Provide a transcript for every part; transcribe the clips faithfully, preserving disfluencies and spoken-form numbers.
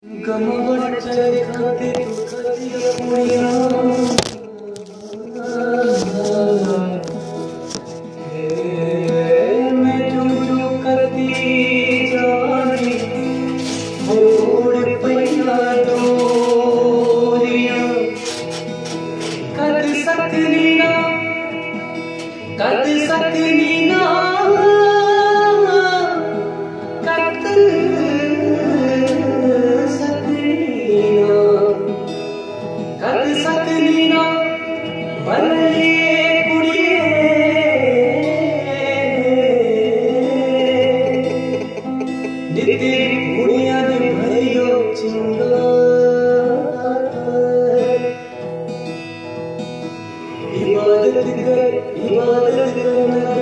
गमवड़ चले खाते दुखदिया पुड़िया मैं जो जो करती जानी मोड़ पैया डोरिया कद सकनी ना कद सकनी ना इबादत कर इबादत कर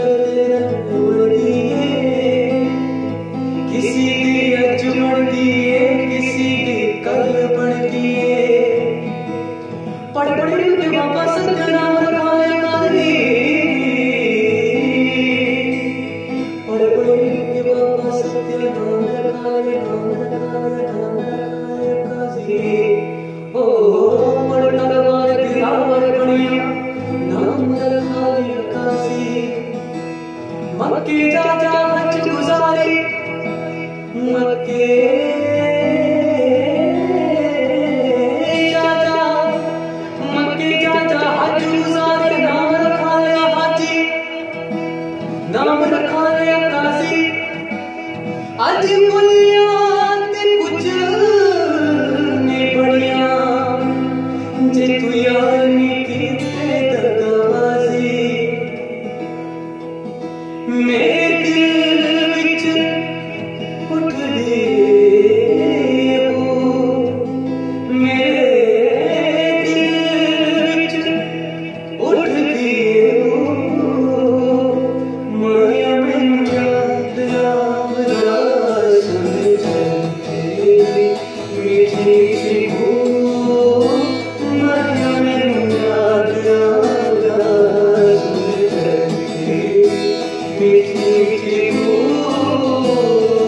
किसी की अजमन दिए किसी की कल बन दिए पढ़ पढ़ के बाबा सत्यनाम रखाए काजी पढ़ पढ़ के बाबा सत्यनाम रखाए नाम रखाए नाम रखाए काजी ओ पढ़ तलवार दिलावर बढ़िया नाम रखाए काजी मक्के जा जा हज गुजारी मक्के नाम रखाया काजी आज बुनियाद कुछ नहीं बढ़िया जे तू यार नी कीते दगाबाजी मेरे दिल विच उठ दे ओ मेरे दिल विच उठ दे मीठी मीठी